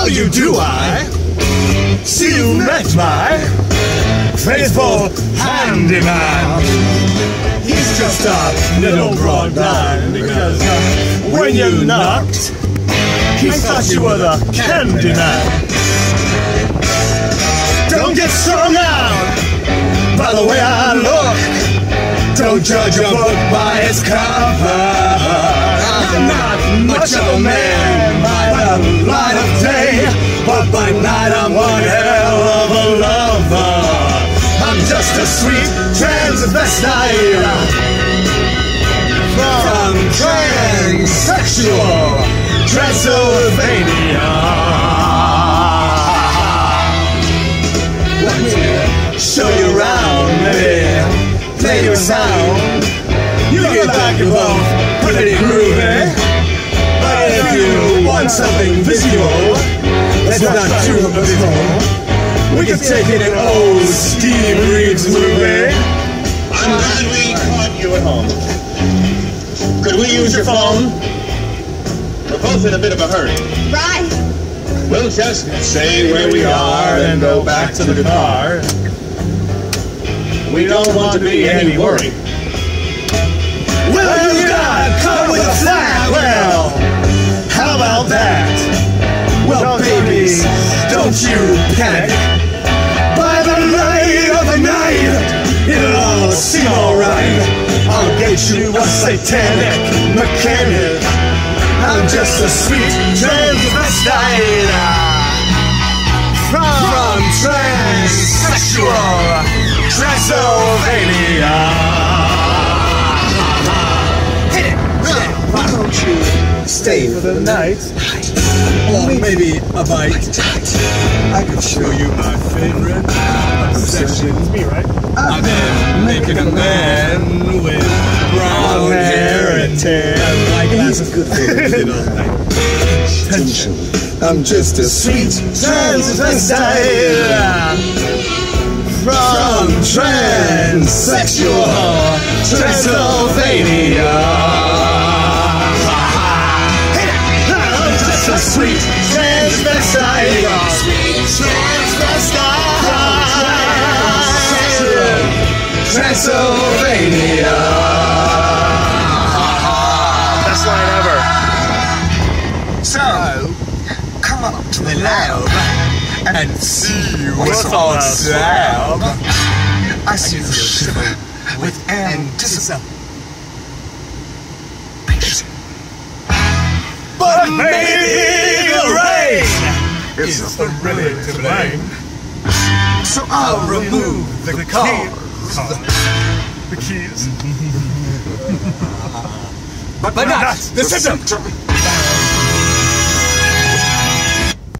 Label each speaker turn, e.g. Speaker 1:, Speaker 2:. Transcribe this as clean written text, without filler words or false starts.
Speaker 1: How you do I see you met my faithful handyman? He's just a little broad blind because when you knocked, he thought you were the candy man. Don't get strung out by the way I look. Don't judge a book by its cover. I'm not much of a man by the light of day, but by night I'm one hell of a lover. I'm just a sweet transvestite from transsexual Transylvania. Let me show you around, maybe play your sound. You get back and both pretty groovy. But if you want something visual that's not too visual, we can take it in old Steve Reeves movie.
Speaker 2: I'm glad we caught you at home. Could we use your phone? We're both in a bit of a hurry.
Speaker 3: Right.
Speaker 2: We'll just say where we are and go back to the car. We don't want to be any worry.
Speaker 1: Well, you got caught with a flat. Well, how about that? Well, baby, don't you panic. By the light of the night, it'll all seem alright. I'll get you a satanic mechanic. I'm just a sweet transvestite from transsexual Transylvania. Why don't you stay for the night? Or maybe a bite. I could show you my favorite obsession. It's me, right? I've been making a man with brown hair and tan. Like that's a good thing, you know. Tension. I'm just a sweet transvestite from transsexual Transylvania. I'm just a sweet transvestite. Sweet transvestite. Transylvania.
Speaker 2: Best line ever.
Speaker 1: So, come up to the lab and see what's on slab. I see you shiver with anticipation. But maybe the rain is really to blame. So I'll remove the cars. The keys. But not the symptom.